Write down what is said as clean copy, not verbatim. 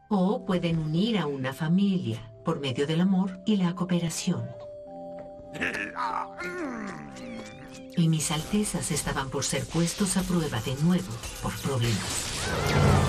O pueden unir a una familia por medio del amor y la cooperación. Y mis altezas estaban por ser puestos a prueba de nuevo por problemas.